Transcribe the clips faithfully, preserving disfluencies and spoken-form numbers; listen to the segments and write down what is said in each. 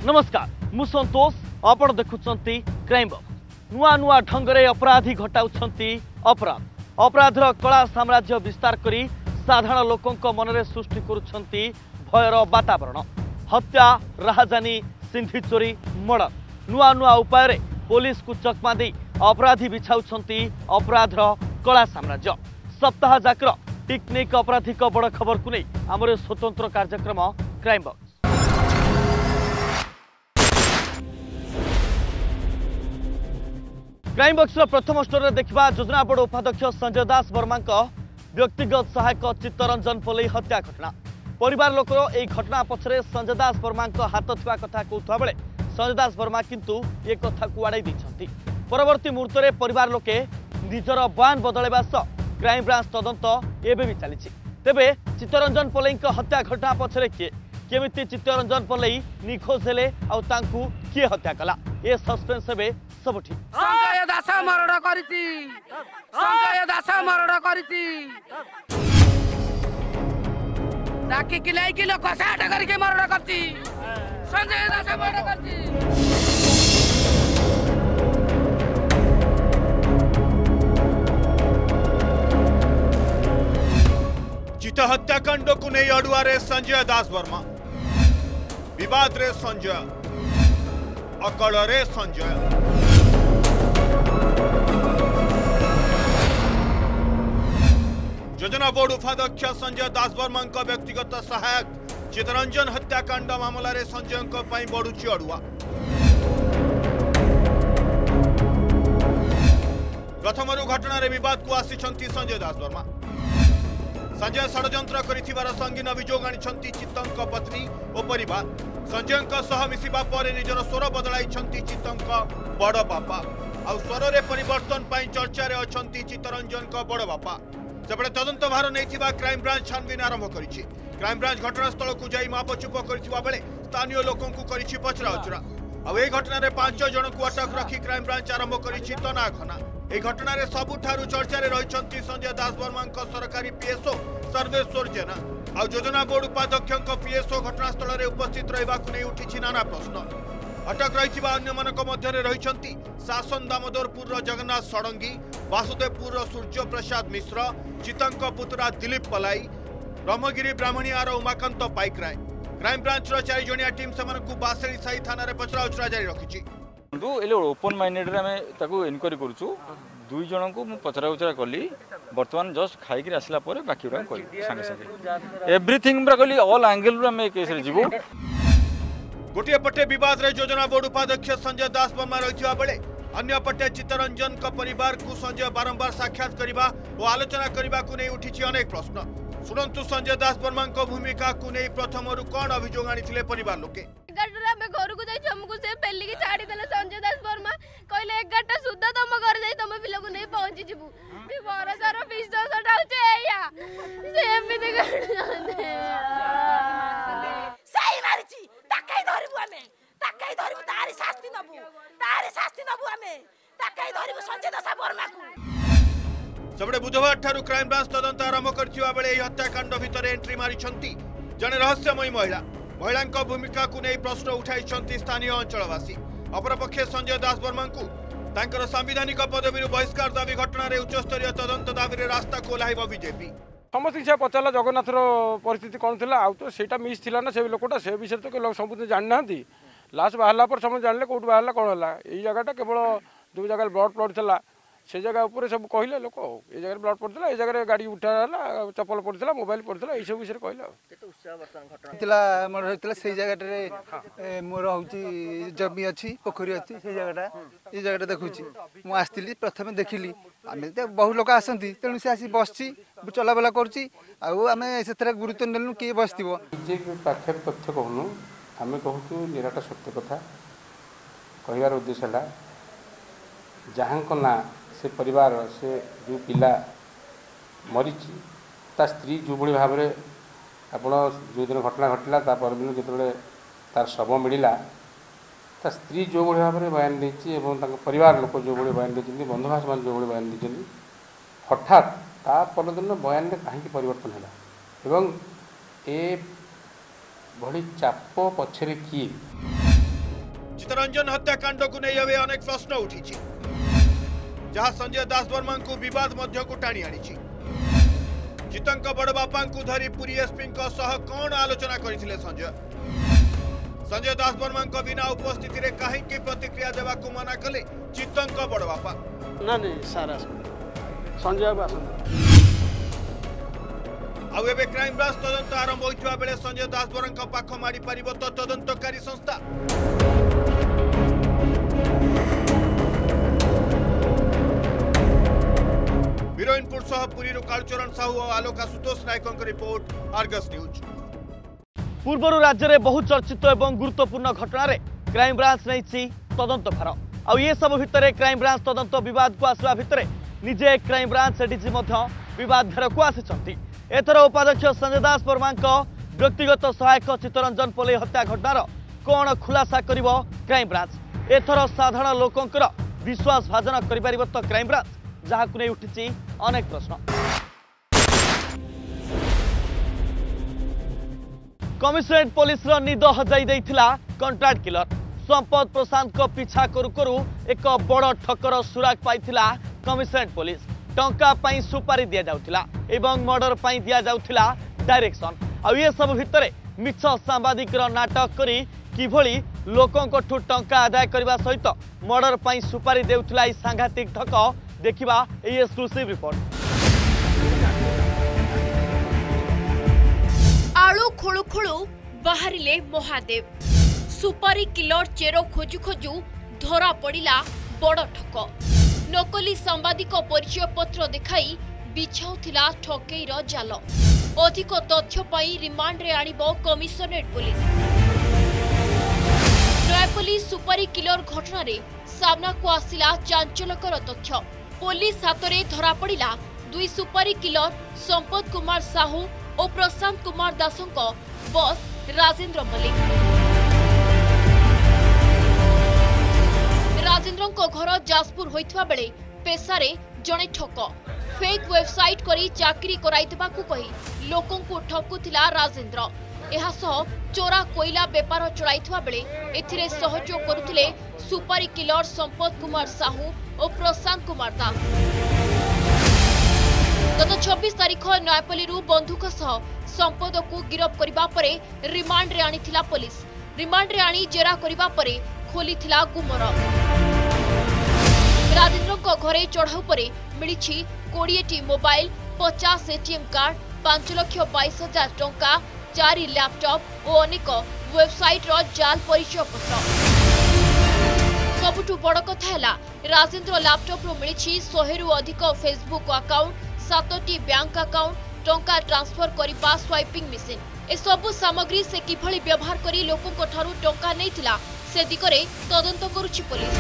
नमस्कार मु संतोष आपण देखुचंती क्राइम बॉक्स। नुआ नुआ ढंगरे अपराधी घटाउछंती अपराध अपराधर कला साम्राज्य विस्तार करी साधारण लोकंक मनरे सृष्टि करुछंती भयर वातावरण। हत्या राहजानी सिंधी चोरी मर्डर नुआ नुआ उपाय पुलिस को चकमा दे अपराधी बिछाउछंती अपराधर कला साम्राज्य। सप्ताह जाकर टेक्निक अपराधिक बड़ खबर को नहीं आमर स्वतंत्र कार्यक्रम क्राइम बॉक्स। क्राइम बॉक्स प्रथम स्टोर देखा योजना बोर्ड उपाध्यक्ष संजय दास वर्मा व्यक्तिगत सहायक चित्तरंजन पलई हत्या घटना। परिवार लोक यह घटना पछरे संजय दास वर्मा हाथ थुआ कथा कहता बेले संजय दास वर्मा किंतु ये कथा को आड़ाई दैछंती। परवर्ती मुहूर्त में परिवार लोके निजर बयान बदलवा सह क्राइम ब्रांच तदंत एबे भी चली। तेबे चित्तरंजन पलई हत्या घटना पछरे किए केमिति चित्तरंजन पलई निखोज हेले आउ तांकू किए हत्या कला ए सस्पेंस हेबे सबठी। संजय दास मर्डर करिछि संजय दास मर्डर करिछि डाकी किलाई किलो कसाट करके मर्डर करछि संजय दास मर्डर करछि। चित हत्याकांड को नहीं अड़ुआरे संजय दास वर्मा विवाद रे संजय अकल रे संजय। योजना बोर्ड उपाध्यक्ष संजय दास वर्मा व्यक्तिगत सहायक चित्तरंजन हत्याकांड मामला रे संजय बढ़ुची अड़ुआ। प्रथम घटन विवाद को आसी संजय दास वर्मा। संजय षड्यंत्र कर संगीन अभियोग आनी चित्तंक पत्नी और परिवार। संजय मिसिबा पर निजर स्वर बदलाई चित्तंक बड़ बापा आ स्वर रे परिवर्तन पाई चर्चा रे अछंती चित्तरंजन बड़ बापा। सेपटे तदंत भार नहीं क्राइम ब्रांच छानबीन आरंभ करिछि। क्राइम ब्रांच घटनास्थल को जाई मापचुप करथिबा बेले स्थानीय लोकों को करिछि पचरा उचरा। आ ए घटना रे पांच जन को अटक रखी क्राइम ब्रांच आरंभ करिछि तनाखना। ए घटना रे सबुठारु चर्चा रे रहिछंती संजय दास वर्मा सरकारी पीएसओ सर्वेश्वर जेना आ योजना बोर्ड उपाध्यक्ष पीएसओ घटनास्थल रे उपस्थित रहिबा को नै उठिछि नाना प्रश्न। अटक रहिथिबा अन्य मानक मध्य रे रहिछंती शासन दामोदरपुर जगन्नाथ षडंगी, वासुदेवपुर सूर्य प्रसाद मिश्र, चितंक पुतरा दिलीप पलाई, ब्रह्मगिरी ब्राह्मणियार उमाकांत पाइकराय। क्राइम ब्रांच रो चारि जणिया टीम सेमानकु बासेड़ी साई थाना रे पचरा उचरा जारी रखिछि। ओपन माइंडेड रे आमे ताकू इनक्वारी करूछु। दुई जन को मु पचरा उचरा कली वर्तमान जस्ट खाई के आसला परे बाकी उरा करी संगे संगे एवरीथिंग ब्रा कली ऑल एंगल रे आमे केस रे जीवो। गोटे पटे विवाद रे योजना बोर्ड उपाध्यक्ष संजय दास वर्मा रहिथिबा बेले अन्य पटे चित्तरंजन का परिवार को संजय बारंबार साक्षात करबा और आलोचना करबा को नै उठिछि अनेक प्रश्न। सुनंतु संजय दास वर्मा भूमिका को नै प्रथमरु कोन अभियोग आनिथिले परिवार लोके। एगारटा में घर को जाई हमको से पेली की छाड़ी देले संजय दास वर्मा कहले एगारटा सुद्धा तुम घर जाई तुम पिला को नहीं पहुंची जिबू भी भरोसा रो विश्वास डाउचे या से एमिते करते सही मारिची ताकाई धरिबु हमें ताकाई धरिबु तारी शास्ति नबु तारी शास्ति नबु हमें ताकाई धरिबु संजय दास वर्मा को। सबडे बुधवार ठारू क्राइम ब्रांच तदंत आरंभ करथिबा बेले एही हत्याकांड भितर एंट्री मारिछंती जने रहस्यमयी महिला। महिला भूमिका को नहीं प्रश्न उठाई स्थानीय अंचलवासी। अपरपक्षे संजय दास वर्मा को तांकर संविधानिक पदवी बहिष्कार दाबी घटना रे उच्चस्तरीय तदंत दाबी रे रास्ता को ओह्लाइब बीजेपी। समस्त से पचारा जगन्नाथर परिस्थिति कौन थी आउ तो सेटा मिस थिला ना से लोकटा से विषय तो लोग समस्त जान ना लास्ट बाहर पर समझ जानले कौट बाहर कौन है यही जगह केवल जो जगह ब्लड प्लड था से जगह उपर सब कहले लोक ये जगह ब्लड पड़ता ये जगह गाड़ी उठा चप्पल पड़ता मोबाइल पड़ता यही सब विषय कहले मोर होता से जगह मोर हूँ जमी अच्छी पोखरी अच्छी से जगह ये जगह देखुची मुझे आसती प्रथम देखिली आम तो बहुत लोक आसती तेणु से आसी बस चलाबला करें से गुरुत्व नेलु किए बस पाखे तथ्य कहूँ आम कहूँ निराट सत्य कथा कहबार उद्देश्य है जहाँ ना से परिवार से जो पिला मरी ता स्त्री जो भाई भाव में आपण जो दिन घटना घटला दिन जो तार शव मिलला ता स्त्री जो भाई भाव में बयान देती परिवार लोक जो भाई बयान देती बंधुबास मान जो भाई बयान देती हठात ता परदिन बयान में कहीं परिवर्तन है ए भली चाप पछरे किए चित्तरंजन हत्याकांड को नहीं अवे अनेक प्रश्न उठी जहाँ संजय दास वर्मा को विवाद मध्य को टाणी आनी चितंक बड़ बापा को धरी पुरी एसपी कौन आलोचना करथिले संजय संजय दास वर्मा बिना उपस्थिति रे कहीं प्रतिक्रिया देवा को मना कले चितंक बड़ बापा ना नहीं सारा संजय आउ एबे क्राइम ब्रांच तदंत आरंभ होइतबा बेले संजय दास वर्मा पाख मारी पारिबो तो तदंतकारी संस्था हिरोइनपुर सह पुरी कालचरण साहू और आलोक आशुतोष नायकों रिपोर्ट आर्गस न्यूज। पूर्वर राज्य में बहु चर्चित एवं गुरुत्वपूर्ण घटना रे क्राइम ब्रांच नहीं तदंत भार आ ये सब भितर क्राइम ब्रांच तदंत विवाद को आसवा भितर निजे क्राइम ब्रांच एडीजी विवाद घेर को आसी एथर उपाध्यक्ष संजय दास वर्मा व्यक्तिगत सहायक चित्तरंजन पोले हत्या घटनार कौन खुलासा कर क्राइम ब्रांच एथर साधारण लोकंकर विश्वास भाजन कर तो क्राइम ब्रांच जहाँ को नहीं उठी अनेक प्रश्न कमिशनरेट पुलिस निद हजाई देइथिला कंट्राक्ट किलर संपद प्रशांत को पीछा करू करू एक बड़ ठकर सुराग पाइथिला कमिशनरेट पुलिस टंका पाई सुपारी दिया जाउथिला एवं मर्डर पाई दिया जाउथिला डायरेक्शन आ ये सब भितरे मिछ सांबादिक नाटक करी किभली लोकंक ठु टंका आदाय करबा सहित मर्डर पाई सुपारी देउथिला ई सांघातिक ठक देखिबा ए एक्सक्लूसिव रिपोर्ट। आलू खोलु खोलु बाहरिले महादेव सुपारी किलर चेर खोजु खोजु धरा पड़िला बड़ ठक नकली सांबादिक परिचय पत्र देखाई बिछाउथिला ठकेईर जाल अधिक तथ्य पाई रिमांड रे आनिबो कमिशनरेट पुलिस नयापल्ली सुपारी किलर घटना रे सामना को आसिला चांचल्यकर तथ्य पुलिस हाथ में धरा पड़ा दुई सुपारी किलर संपद कुमार साहू और प्रशांत कुमार दासों बस राजेंद्र मल्लिक राजेंद्र घर जाजपुर होइथवा बेले पेशारे जड़े ठक फेक वेबसाइट करी चाकरी कराइदेबाकू कही लोकों को ठकुथिला राजेंद्र एहासह चोरा कोयला बेपार चलाइथवा बेले एथिरे सहयोग करुथिले सुपारी किलर संपद कुमार साहू और प्रशांत कुमार दास गत छब्बीस तारीख नयापल्ली बंधुक सह संपद को गिरफ करबा परे रिमांड रे आनिथिला पुलिस रिमांड रे आनी जेरा करबा परे खोलिथिला गुमर राजेंद्र घरे चढ़ाऊ परे मिली कोड़े टी मोबाइल पचास एटीएम कार्ड पांच लाख बाईस हजार टंका चार लैपटॉप और अनेक वेबसाइट रो जाल परिचय पत्र सबुठु बड़ कथा है राजेंद्र लैपटॉप रो मिली सौ रु अधिक फेसबुक अकाउंट सातटी बैंक अकाउंट टंका ट्रांसफर करबा स्वाइपिंग मशीन ए सबु सामग्री से किभली व्यवहार करी लोकों ठारू टंका नैथिला से दिगरे तदंत करुछि पुलिस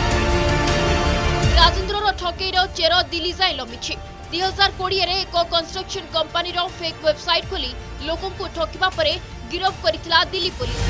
राजेंद्र ठकेईर चेर दिल्ली जाए लमिछि दुई हजार कोड़े एक कंस्ट्रक्शन कंपनी फेक वेबसाइट खोली लोकों को ठकिबा परे गिरफ करिथिला दिल्ली पुलिस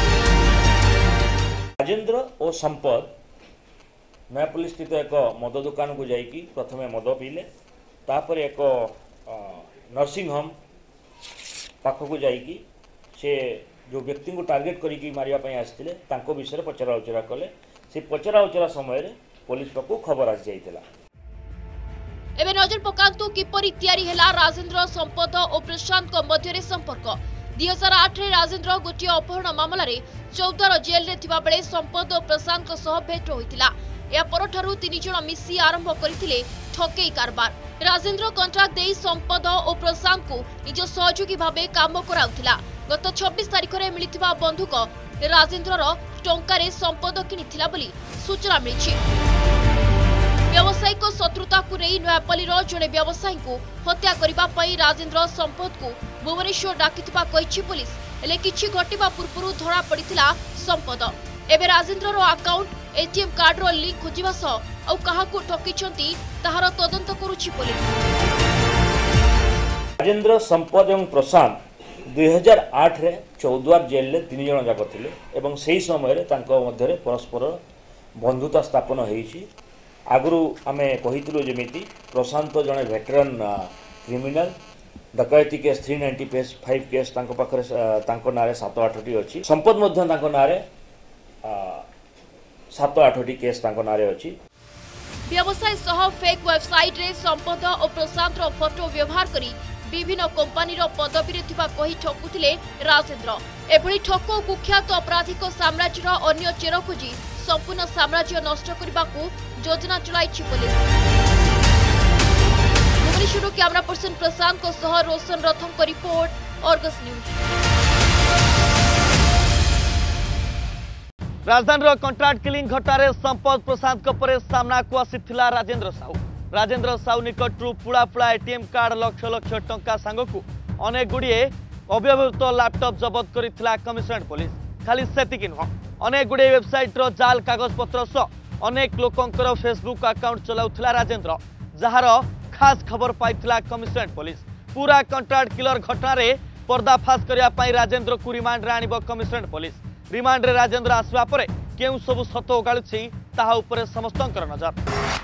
राजेंद्र और संपद नयापल्ली स्थित एक मद दुकान को जाइकी प्रथमे मद पीले तापर एक नर्सिंग होम पाखक जाइकी से जो व्यक्ति को टार्गेट करिकी मारिया पई आस्थिले तांको विषय पचरा उचरा कले से पचरा उचरा समय पुलिस पाखु खबर आसी जाइतिला एबे नजर पकांतु किपरि तयारी हेला राजेंद्र संपद और प्रशांत को मध्य संपर्क दुई हजार आठ रे राजेंद्र गोटे अपहरण मामला रे चौदर जेल रे थिबा बेले संपद और प्रशांत को सह भेट होइतिला या परठारु तीन जण मिसी आरंभ करथिले ठकेई कारबार राजेंद्र कॉन्ट्रैक्ट देई संपद और प्रशांत को निज सहयोगी भाबे काम कराउथिला गत छब्बीस तारिख रे मिलिथिबा बंधुक राजेंद्र रो टंका रे संपद किनिथिला बोली सूचना मिलिछि व्यावसायिक शत्रुता को नहीं नयापल्ली जड़े व्यवसायी को हत्या करने राजेंद्र संपद को भुवनेश्वर डाकिथिबा कहिछि पुलिस हेले किछि घटिबा पूर्व धरा पड़िथिला संपद एबे राजेंद्र अकाउंट एटीएम कार्ड रो लिंक खोजिबा सह औ काहाकू ठकिछंती ताहार तदंत करुछि पुलिस राजेंद्र संपद एवं प्रशांत दुई हजार आठ रे चौद्वार जेल ले तीन जण जाक थिले एवं सेही समय रे तांको मध्य रे परस्पर बंधुता स्थापन होईछि आगु आमे कहितलु जेमिति प्रशांत जने वेटरान क्रिमिनल डकैती case three ninety page five case तांको पाखरे तांको नारे सात आठ टी अछि संपद मध्य तांको नारे सात आठटी केस तांको नारे अछि। व्यवसाय सह फेक वेबसाइट रे संपद और प्रशांत रो फोटो व्यवहार करी विभिन्न कंपनी रो पदवी रे थिबा कही ठकुथिले राजेंद्र। एभली ठक कुख्यात अपराधिक साम्राज्यर अन्य चेर खोजी संपूर्ण साम्राज्य नष्ट करबाकू योजना चलाइछि police. Bhubaneswar camera person Prashant को सह रोशन रथम को रिपोर्ट अर्गस न्यूज। राजधानी कंट्राक्ट किलिंग घटना संपद प्रशांत परे सामना को आसीथिला राजेंद्र साहू। राजेंद्र साहू निकटू पुड़ा पुड़ा एटीएम कार्ड लक्ष लक्ष टंका सांगकू अनेक गुड़िए अव्यवहृत लैपटॉप जबत करथिला कमिशनरेट पुलिस। खाली सेतिकी नुह अनेक गुड़िए वेबसाइट रो जाल कागज पत्र सह अनेक लोकंकर फेसबुक अकाउंट चलाउथिला राजेंद्र, जार खास खबर पाइथिला कमिशनरेट पुलिस। पूरा कंट्राक्ट किलर घटना रे पर्दाफाश करिया पई राजेंद्र को रिमांड रे आनिबो कमिशनरेट पुलिस। रिमांड रे राजेंद्र आसवा परे केउ सब सत ओगाळुछि ताहा उपरे समस्तंकर नजर।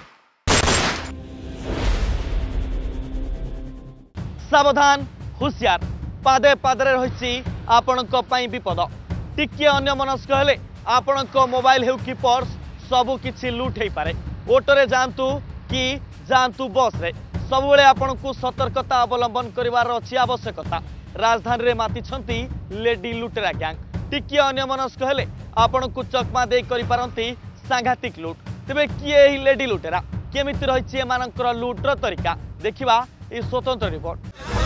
सावधान हुशियार पादे पादरे रहिछि आपणक पई विपद। टिके अन्य मनस्क हेले आपणक मोबाइल हेउ कि पर्स सबु किछि लूट हेई पारे। ओटोरे जानतु कि जानतु बस रे सबुबेले आपणकु सतर्कता अवलंबन करिवार अछि आवश्यकता। राजधानी रे माति छंती लेडी लुटेरा गैंग। टिके अन्य मनस्क हेले आपणकु चकमा दे करि पारंती सांघातिक लूट। तेबे किए ही लेडी लुटेरा केमिति रहिछि एमानकर लूटर तरीका देखिबा ए स्वतंत्र रिपोर्ट।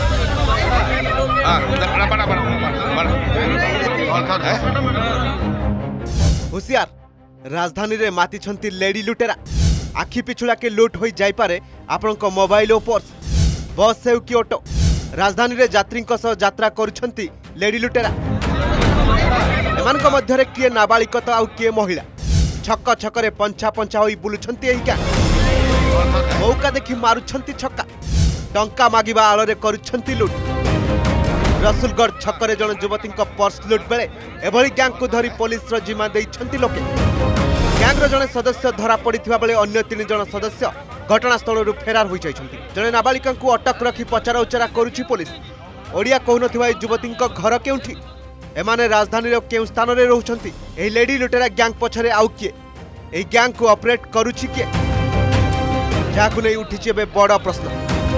होशियार राजधानी रे माति छंती लेडी लुटेरा। आखि पिछुड़ा के लूट हो जाई पारे आपनक मोबाइल और पर्स। बस से कि ऑटो राजधानी रे यात्री यात्रा करुछंती लेडी लुटेरा। एमानक मध्यरे किए नाबालिक तो आउ किए महिला छक छकरे पंछा पंछा होई बुलुछंती एही का मौका देखि मारुछंती छक्का। टंका मागिबा आଳରେ करुछंती लूट। रसुलगढ़ छकरे जन युवती पर्स लूट बेले एभली गैंग को धरी पुलिस रो जिम्मा देइछंती लोके। गैंग रो जने सदस्य धरा पड़िथिबा बेले अन्य तीन जन सदस्य घटनास्थल फेरार हो जाइछंती। जने नाबालिका को अटक रखी पचरा उचरा करुछि पुलिस। ओडिया कहउनथिबा युवती घर केउठी एमाने राजधानी रो केउ स्थान रे रहउछंती। एही लेडी लुटेरा गैंग पछरे आउ किए एही गैंग को ऑपरेट करुछि किए जाकु नै उठिछि बे बड़ प्रश्न।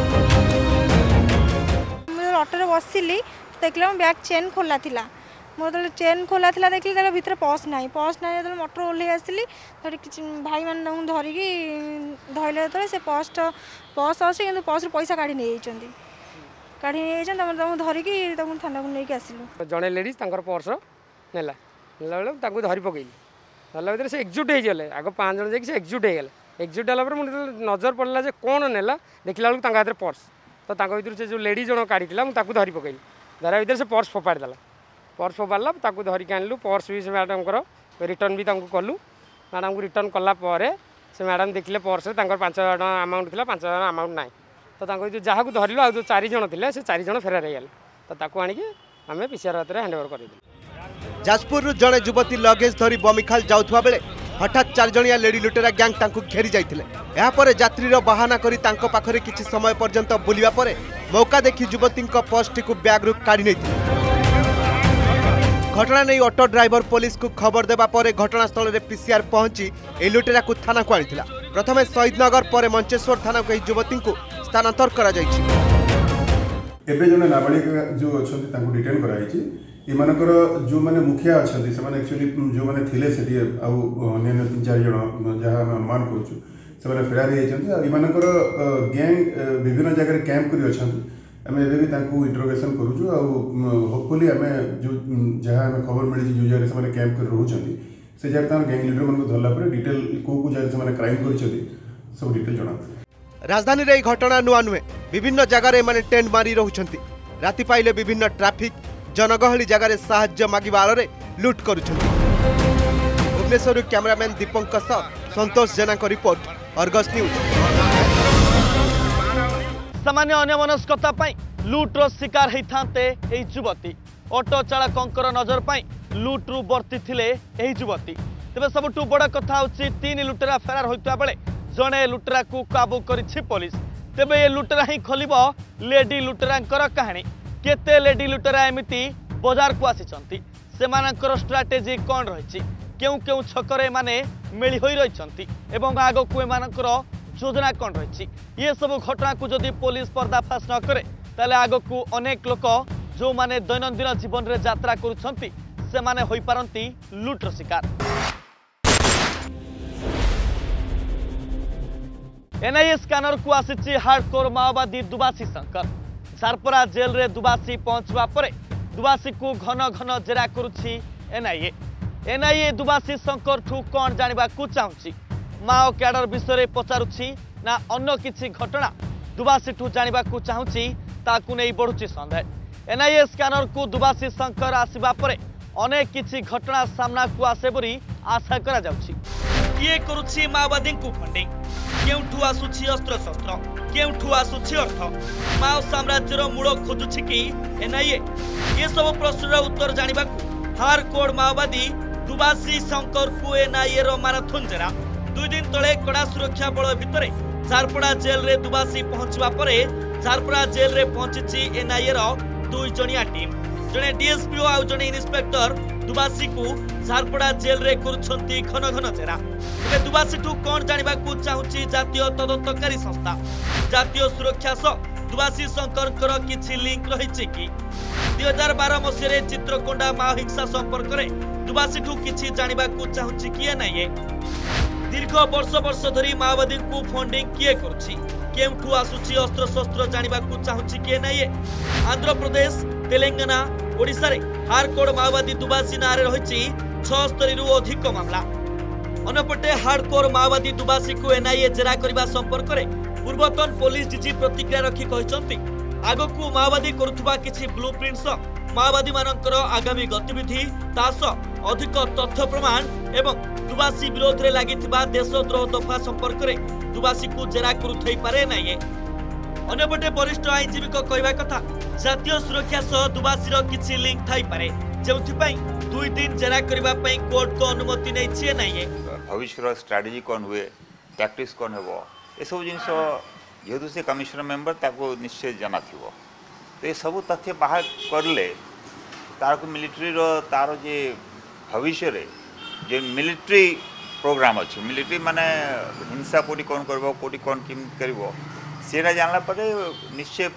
ऑटो रे बसिली देखला बैग चेन खोला थिला मोर तो चेन खोला थिला देखली तार भीतर पर्स नाही पर्स नाही तो मोटर ओल्हे आसली थोड़ी किछ भाई मान धरि की धइले तो से पर्स पर्स आसी किंतु पर्स रे पैसा काढी नै जाइछंती काढी नै जाइछन तम तम धरि की तम थाना को नै के आसिलु। जणे लेडीज तांकर पर्स नेला नेला बेले तांको धरि पकैली हला भीतर से एक्जिट हे गेले। आगो पांच जण जे से एक्जिट हे गेले। एक्जिट होला पर मुझे नजर पड़ला जे कोन नेला देखला बेले तांका हाथ रे पर्स तो तांको भीतर से जो लेडी जण काढी थिला मु ताकू धरि पकैली धरा भीतर से पर्स फोपाड़ देला। पर्स फोपाड़ला ताकू धरि के आनलु। पर्स भी से मैडम को रिटर्न भी तांको कलु। मैडम को रिटर्न कला परे से मैडम देखले पर्स तांकर पाँच हजार टका अमाउंट थिला पाँच हजार अमाउंट नाही तो तांको जो जहा को धरिलु आ जो चारि जण थिले से चारि जण फेरार हे गेल तो ताकू आनी के हमें पीसीआर हाथ रे हैंड ओवर करि दिलु। जाजपुर जड़े युवती लगेज धरी बमिखाल जाउथवा बेले हठात चार जणिया लेडी लुटेरा गैंग तांको घेरी जाइथिले। एहा परे यात्री रो बहाना करी तांको पाखरे किछि समय पर्यंत बुलिबा परे मौका देखि युवतींको पर्सटी को बैग रु काढी नैथिले। घटना नै ऑटो ड्राइवर पुलिस को खबर देबा परे घटनास्थल रे पीसीआर पहुंची ए लुटेरा को थाना को आनिथिला। प्रथमे शहीदनगर परे मंचेश्वर थाना को युवती को स्थानांतर करा जाइछि। एबे जने नाबालिका जो अछंती तांको डिटेन करा जाइछि। इमानकर जो माने मुखिया अछंती से माने एक्चुअली जो माने थिले सेठी आ अन्य तीन चार जण जहा हम अनुमान करछु से माने फेरार हे जंती आ इमानकर गैंग विभिन्न जगह रे कैंप करी अछंती। हमें एबे भी तांको इंटरोगेशन करूछु आ होपफुली हमें जो जहा हमें खबर मिली जो जगह से माने कैंप कर रहउछंती से जगह तार गैंग लीडर मन को धरला पर डिटेल को को जगह से माने क्राइम करिछंती सब डिटेल जणा। राजधानी रे घटना नुआ नुहे विभिन्न जगह रे माने टेंट मारी रहउछंती। राति पाइले विभिन्न ट्रैफिक जनगहली जगह रे साहाय्य मागिबा आଳରେ लूट करुछंती। भुवनेश्वर कैमरामैन दीपंक सह संतोष जेना को रिपोर्ट अर्गस न्यूज। सामान्य अन्यमनस्कता पई लूट रो शिकार हेइथांते एही युवती। ऑटो चालकंकर नजर पई लूट रु बर्ती थिले एही युवती। तेबे सबटु बड़ कथा होछि तीन लुटेरा फेरार होइतबा बेले जणे लुटेरा को काबू करिछि पुलिस। तेबे ए लुटेरा ही खोलिबो लेडी लुटेरांकर कहानी। केते लेडी लुटेरा एमिति बाजार को आसीचंती सेमानकर स्ट्राटेजी कोन रहिछि केउ केउ छकरे माने मेली होई रहिसंती एवं आगो को एमानकर योजना कौन रही ये सब घटना को जदि पुलिस पर्दाफाश न करे ताले आगो को अनेक लोक जो माने दैनंदिन जीवन रे यात्रा करुछंती से माने होई पारंती लुटर शिकार। एनआईए स्कैनर को आसीची हार्डकोर माओवादी दुबासी शंकर झारपरा जेल रे दुबासी पहुंचवा परे दुबासी को घन घन जेरा करुछि एनआईए। एनआईए दुबासी शंकर ठू कौन जानिबा को चाहुछि माओ क्याडर विषय पचारुछि ना अन्य किछि घटना दुबासी ठू जानिबा को चाहुछि ताकू नै बढ़ुछि संदेह। एनआईए स्कैनर को दुबासी शंकर आसीबा परे अनेक किछि घटना सामना को आसे बोली आशा करा जाउछि। किए करुछि माओवादी को फंडिंग केउठू आसुछि अस्त्र शस्त्र केउठू आसुछि अर्थ माओ साम्राज्यर मूल खोजुछि कि एनआईए ये सब प्रश्नर उत्तर जानिबा हार्डकोर माओवादी दुबासी शंकर को एनआईए रो माराथन जेरा दुई दिन तले कड़ा सुरक्षा बल भितरे झारपड़ा जेल रे दुबासी पहुंचवा परे झारपड़ा जेल रे पहुंची एनआईए रो दुई जणिया टीम जने डीएसपी और जने इंस्पेक्टर दुबासी को झारपड़ा जेल रे करुछंती घन घन जेरा। एबे दुबासी ठू कोन जानिबा को चाहुची जातीय तदंतकारी संस्था जातीय सुरक्षा सह दुबासी शंकर कर किछि लिंक रहिछि कि दो हज़ार बारह मसिया चित्रकोंडा माओ हिंसा संपर्क रे दुबासी ठू किछि जानिबा को चाहुची कि एनआईए दीर्घ वर्ष वर्ष धरी माओवादी को फंडिंग किए करुछि केउठू आसुछि अस्त्र शस्त्र जानिबा को चाहुछि कि एनआईए। आंध्र प्रदेश तेलंगाना ओडिशा रे हार्डकोर माओवादी दुबासी नारे रहिछि छिहत्तर रु अधिक मामला। अनपटे हार्डकोर माओवादी दुबासी को एनआईए जेरा करबा संपर्क रे पूर्वतन पुलिस डीजी प्रतिक्रिया रखी कहिसंती आगकू माओवादी करुथबा किछि ब्लूप्रिंट सह माओवादी मानकर आगामी गतिविधि तास अधिक तथ्य प्रमाण एवं दुबासी विरोध रे लागिथिबा देशद्रोह दफा संपर्क रे दुबासी को जेरा करुथै पारे नाइए। अन्यपटे वरिष्ठ आईनजीवी को कहवा कथा जातीय सुरक्षा सह दुबासी रो किछि लिंक थाई पारे जेउथि पई दुई दिन जेरा करबा पई कोर्ट को अनुमति नै छिए नाइए। भविष्य रो स्ट्रेटजी कोन हुए टैक्टिक्स कोन हेबो ए सब जिंस जेहेतु से कमिश्नर मेंबर ताको निश्चय जाना थिबो तो ये सब तथ्य बाहर करले तार को मिलिट्री रो तार जे भविष्य रे जे मिलिट्री प्रोग्राम अच्छे मिलिट्री माने हिंसा कोटी कौन करबो कोटी कौन किम करबो सेना जानला परे निश्चय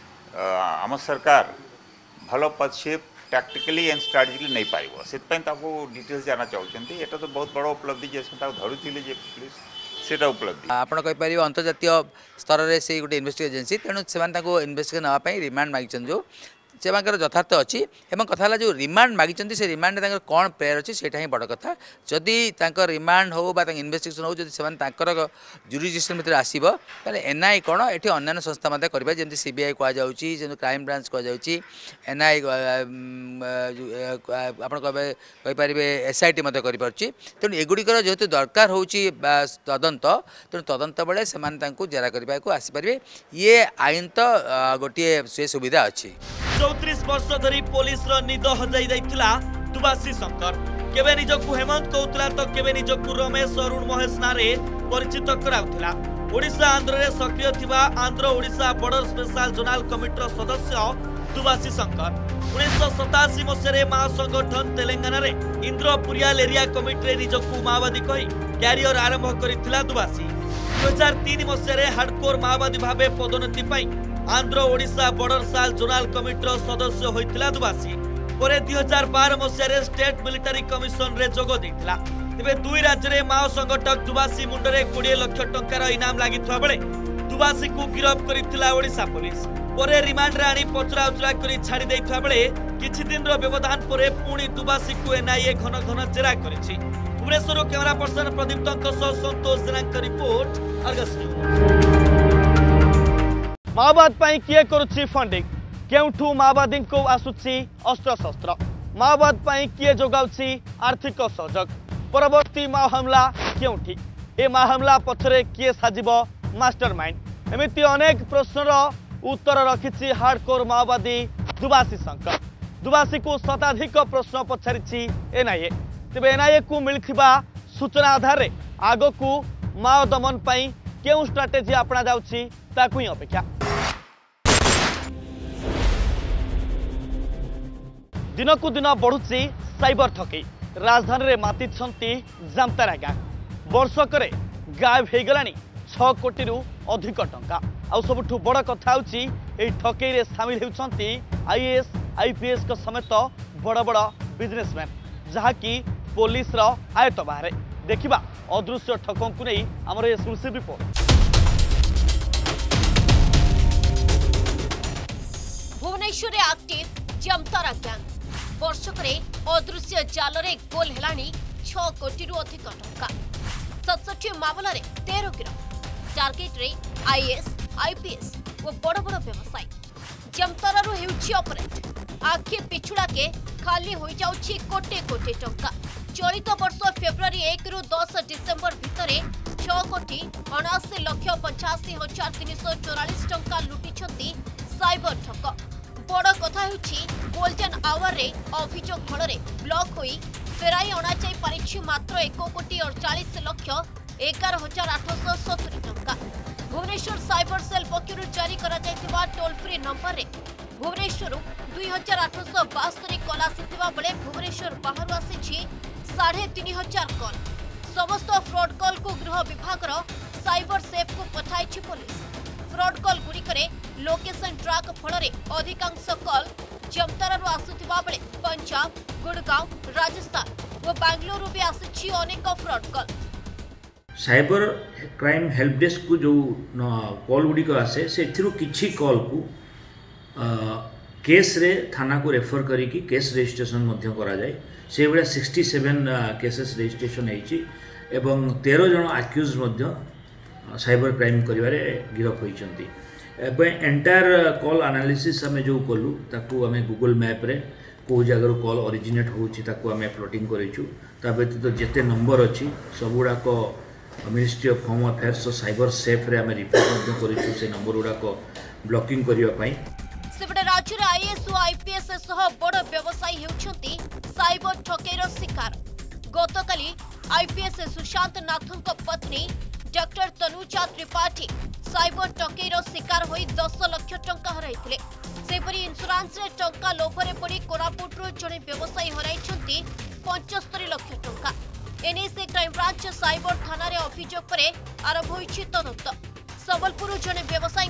आम सरकार भलो पदक्षेप टैक्टिकली एंड स्ट्रेटेजिकली नहीं पाइबो सेत पय ताको डिटेल्स जाना चाहउछंती एटा तो बहुत बड़ उपलब्धि जे ताको धरुथिले जे पुलिस सेटा उपलब्धि आपण कहि परिबो अंतर्जातीय स्तर रे से गोटे इन्वेस्टिगेशन एजेंसी तेणु से इन्वेस्टिगेशन नापा रिमांड मागिछन जो से यथार्थ अच्छी एवं कथा जो रिमांड मागिछन से रिमांड कौन प्रेयर अच्छी से ही बड़ कथा जदि रिमांड हो इन्वेस्टिगेशन हो जब जुरिडिक्शन भितर आसब ताले एनआई कौन ये अन्य संस्था मत करेंगे जमी सीबीआई कहुच्छी क्राइम ब्रांच कहुच्छी एनआई आपरे एसआईटी मत कर तेणु एगुड़िकर जेहेतु दरकार हो तदंत तेणु तदंत बेले से जेरा करने को आसीपारे ये आईन तो गोटे से सुविधा अच्छी। चौतीस वर्ष धरी पुलिस रो निद हजाई जाइथिला दुबासी शंकर केबे निजकु हेमंत कहउतला तो केबे निजकु रमेश अरुण महेश नारे परिचित कराउथला। ओडिशा आंध्र रे सक्रिय थिबा Andhra Odisha border special zonal कमिटीर सदस्य दुबासी शंकर उन्नीस सौ सतासी मसिया महासंगठन तेलंगाना रे इंद्रपुरियाल एरिया कमिटी रे निजकु माओवादी कहि कैरियर आरंभ करिथिला दुबासी। दो हज़ार तीन मसिया हार्डकोर माओवादी भाबे पदोन्नति पई आंध्र ओडिशा बॉर्डर साल जोनल कमिटीर सदस्य होइतिला दुबासी परे दो हज़ार बारह मसिया स्टेट मिलिटारी कमिशन रे जोग देइतिला। तेबे दुई राज्य रे माओ संगठक दुबासी मुंडरे बीस लाख टंकार इनाम लागिथवा बेले दुबासी को गिरफ्त करितिला ओडिशा पुलिस परे रिमांड रे आनी पचरा उचरा करी छाड़ी देइथवा बेले किछि दिन रो व्यवधान परे पुणी दुबासी को एनआईए घन घन जेरा करिछि। भुवनेश्वर कैमरा पर्सन प्रदीप तंक सह संतोष जेनाक रिपोर्ट अर्गस न्यूज। माओवाद पाई किए करुछि फंडिंग केउठू माओवादी को आसुछि अस्त्र शस्त्र माओवाद पाई किए जोगाउछि आर्थिक सहयोग परवर्ती माओ हमला केउठी ए माओ हमला पछरे किए साजिबो मास्टरमाइंड एमिति अनेक प्रश्नर उत्तर रखिछि हार्डकोर माओवादी दुबासी शंकर। दुबासी को शताधिक प्रश्न पछारिछि एनआईए तेबे एनआईए को मिलथिबा सूचना आधार रे आगो को माओ दमन पाई केउ स्ट्रेटेजी अपना जाउछि ताकु ही अपेक्षा। दिन को दिन बढ़ुची साइबर ठकई राजधानी रे मातिछंती जामतारा गैंग वर्षकर गायब हो गलानी छह कोटी रु अधिक टंका। आउ सबुठु बड़ कथा होची ए ठकई रे शामिल होउछंती आईएएस आईपीएस को समेत बड़ बड़ बिजनेसमैन जहाँकि पुलिस रो आयत बाहर। देखिबा अदृश्य ठकों को नहीं आमर exclusive report. Bhubaneswar active Jamtara gang वर्षकरे अदृश्य जाल रे गोल हेलानी छह कोटी रु अधिक टंका। सतसठी मामला रे तेरह गिरफ टार्गेट रे आईएएस आईपीएस और बड़ बड़ व्यवसायी जमतारा रु हेउछि ऑपरेट। आखि पिछुड़ा के खाली हो जाउछि कोटे कोटे टंका। चलित वर्ष फेब्रुआरी एक रु दस डिसेम्बर भितरे छह कोटी अणाशी लक्ष पंचाशी हजार तीन सौ चौरालीस टंका लुटिछंती साइबर ठक। बड़ कथा होछि गोल्डन आवर रे अभियोग फल ब्लॉक होई फेराई अणा जाई पारिछि मात्र एक कोटी अड़चाश लक्ष एगार हजार आठश सतुरी टंका। भुवनेश्वर साइबर सेल पक्षर जारी करा जायतिबा टोल फ्री नंबर रे भुवनेश्वर दुई हजार आठश बास्तरी कल आसीथिबा बेले भुवनेश्वर बाहर आसीछि साढ़े तीन हजार कल। समस्त फ्रॉड कॉल को गृह विभाग साइबर सेफ को पठाई पुलिस। फ्रॉड कॉल गुड़िकरे लोकेशन ट्रैक फल अधिकांश कॉल जमतारा आसुथिबा बेले पंजाब गुड़गांव राजस्थान और बेंगलुरु भी आसी अनेक fraud call. Cyber crime help desk को जो कॉल गुड़िक आसे से किसी कॉल को केस रे थाना को रेफर करिकी केस रजिस्ट्रेशन मध्य करा जाए। से भाया सिक्सटी सेवेन केसेस रजिस्ट्रेशन होती एवं तेरह जन आक्यूज मध्य साइबर क्राइम करिवारे गिरफ होइचंती। एंटायर कॉल एनालिसिस आम जो कलु ताकू आम गूगल मैप रे को जगार कॉल ओरिजिनेट होची ताकू आम प्लॉटिंग करिछु। ता व्यतीत जेते नंबर अच्छी सबुड़ाक ministry of home affairs cyber safe रे आम रिपोर्ट मध्य करिछु से नंबर गुड़ाक ब्लॉकिंग करिवा पई। सेपटे राज्य में आईएएस और आईपीएस सह बड़ व्यवसायी होउछंती साइबर ठकेर शिकार। गतकाली आईपीएस सुशांत नाथों पत्नी डॉक्टर तनुजा त्रिपाठी साइबर ठकेर शिकार होई दस लाख टंका हराइथिले। सेपरी इंश्योरेंस रे टंका लोभरे पड़ी कोरापुटरो जड़े व्यवसायी हराइछंती पचहत्तर लाख टंका। एने से क्राइम ब्रांच साइबर थाना रे अभियोग परे आरंभ होइछि तदंत। सबलपुर जड़े व्यवसायी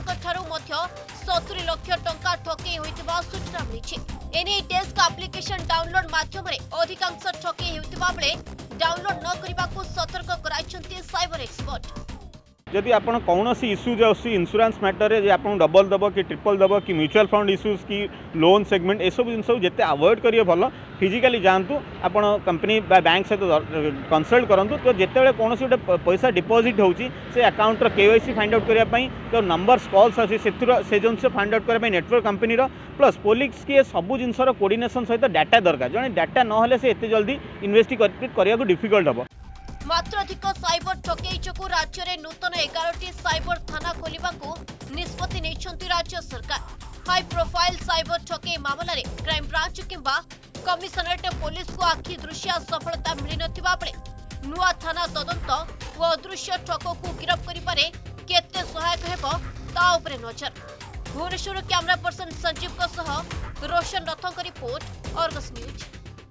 सत्तरी लाख टंका ठकई होइतिबा सूचना मिली। एने डेस्क एप्लिकेशन डाउनलोड माध्यम अधिकांश ठकई होइतिबा बेले डाउनलोड न करने सतर्क कराइछंती साइबर एक्सपर्ट। जदि आप कौन सी इश्यूज अच्छी इन्शुरांस मैटर जे आप डबल दब कि ट्रिपल दब कि म्यूचुअल फंड इश्यूज कि लोन सेगमेंट एसब जिन जिते अवॉइड करिए भल फिजिकाली जातु आप कंपनी बैंक सहित कंसल्ट करूँ। तो जिते कौन गोटे पैसा डिपोजिट होची से अकाउंट केवाईसी फाइंड आउट करने तो नंबर्स कॉल्स अच्छी से जिन फाइंड आउट करने नेटवर्क कंपनी प्लस पुलिस की सबू जिनसर कोऑर्डिनेशन सहित डाटा दरकार। जड़े डाटा ना से एत जल्दी इन्वेस्टिगेट करने डिफिकल्ट हम। मात्राधिक साइबर ठकई जो राज्य में नूतन एगारटी साइबर थाना खोलने निष्पत्ति नहीं राज्य सरकार। हाई प्रोफाइल साइबर ठकई मामला रे क्राइम ब्रांच किंबा कमिशनरेट पुलिस को आखि दृश्य सफलता मिल नथिबा बेले नुआ थाना तदंत और अदृश्य ठक को गिरफ्त करिबारे केते सहायक हेबो ता उपरे नजर। भुवनेश्वर कैमरा पर्सन संजीव को सह रोशन रथों का रिपोर्ट अर्गस न्यूज।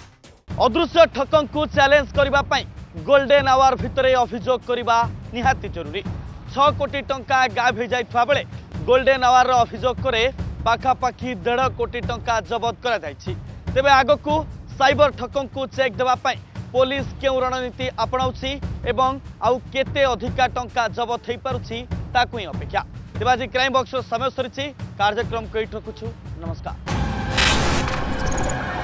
अदृश्य ठकों को चैलेंज करबा पई गोल्डन आवर भितरे अभियोग करबा निहाती जरूरी। छह कोटी टंका गायब हो जाइथवा बेले गोल्डन आवर अभियोग करे पाखापाखि डेढ़ कोटी टंका जबत करा जाइछि। तेबे आगकू साइबर ठकों को चेक देबा पई पुलिस केउ रणनीति अपनाउछि एवं आउ केते अधिका टंका जबत हेई पारुछि ताकू ही अपेक्षा। तेबे आज क्राइम बॉक्स समय सरिछि कार्यक्रम कई ठकुछु। नमस्कार।